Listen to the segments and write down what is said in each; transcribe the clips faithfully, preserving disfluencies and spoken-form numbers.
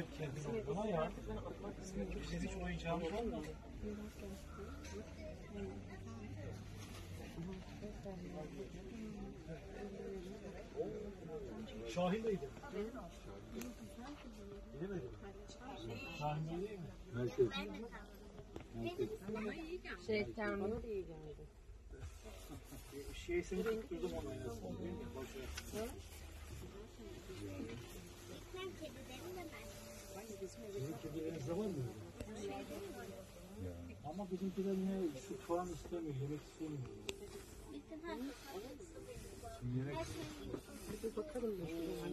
Bana ya. Bizim hiç oyuncağımız olmadı. Şahin miydi? Bilemedim. Şahin değil mi? Merkez. Merkez. Şey, terminal iyi geldi. Şey seni tutturdum ona en azından. Sizin kedileriniz de var mı? Ama bizimkiler yine süt falan istemiyor, yemek istemiyor. Yemek Bir bakalım mı?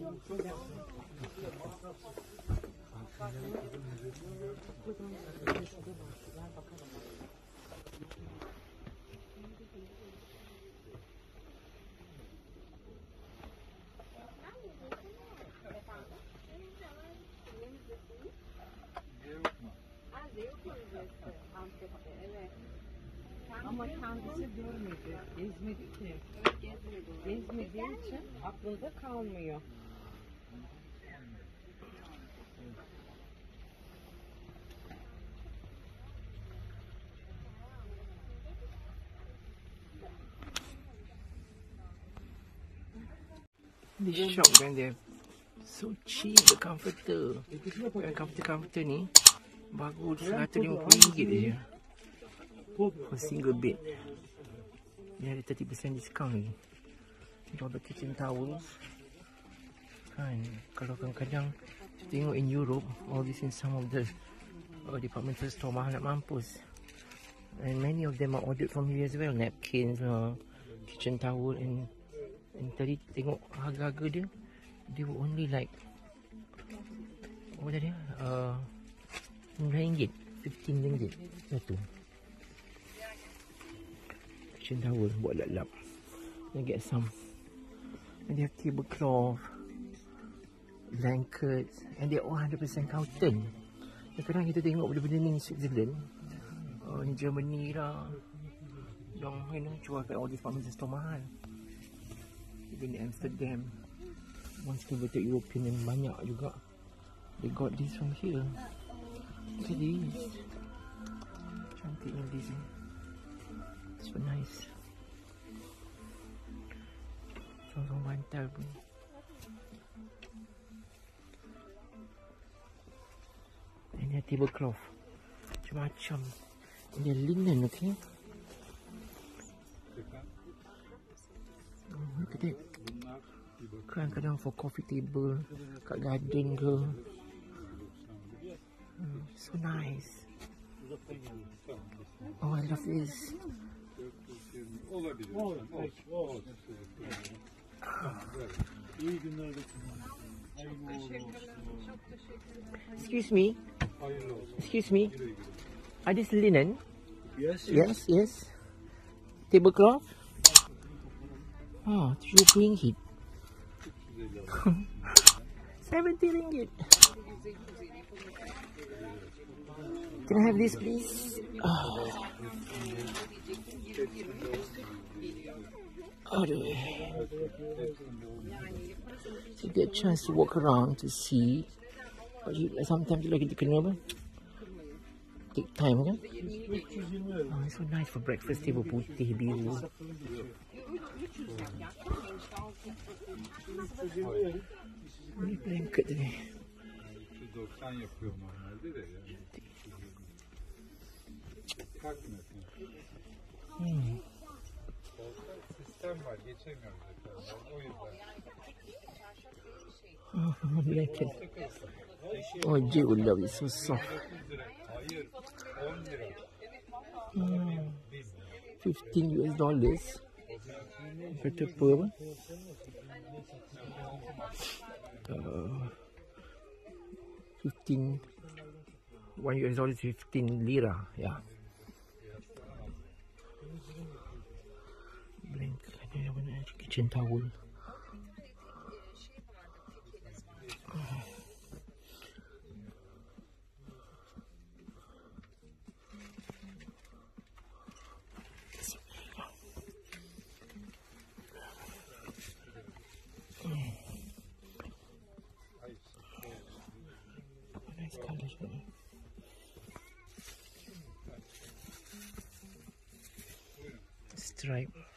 Ama kendisi görmedi, gezmedi ki. Evet, gezmedi. Gezmediği için aklında kalmıyor. This shop when they're so cheap, the comforter. Yang comforter-comforter ni bagus seratus lima puluh ringgit je for single bed. Dia ada thirty percent discount lagi. Jual the kitchen towels. Kan, kalau kadang-kadang tengok in Europe, all this in some of the uh, departmental store mahal nak mampus. And many of them are ordered from here as well. Napkins, uh, kitchen towel and and tadi tengok harga-harga dia, they were only like apa tadi uh, sembilan ringgit, fifteen ringgit satu. Kitchen towel buat lap-lap. Then get some. And they have tablecloth, blankets, and they're all one hundred percent cotton. Kadang-kadang kita tengok benda-benda ni in Switzerland, uh, in Germany lah, yang you know, jual kat all these department store mahal. Even in Amsterdam, once converted European yang banyak juga. They got this from here. Look at this. Cantiknya this. So nice. Sorong bantal pun. Ini tablecloth. Macam-macam. Ini linen, okay? Look at it. Kadang-kadang for coffee table, kat garden ke. Mm, so nice. Oh, I love this. Excuse me. Excuse me. Are this linen? Yes, Yes, yes. Tablecloth? Oh, tujuh puluh ringgit. seventy ringgit. Can I have this, please? Oh. Aduh. So get a chance to walk around to see. But you, sometimes you like kita kena apa? Take time kan? Oh, it's so nice for breakfast table, putih, biru. Ini blanket ni. doksan yapıyor normalde de yani. Kalkmıyorsun. Hmm. Sistem var, geçemiyoruz efendim. O yüzden. Oh, blanket. Oh, Jay will love it, so soft. Hayır, on lira. Hmm. fifteen U S dollars. Kata apa apa? Uh, fifteen one U S dollars, fifteen lira, yeah. Blanket, ada apa nak kitchen towel. Colour juga ni. Stripe.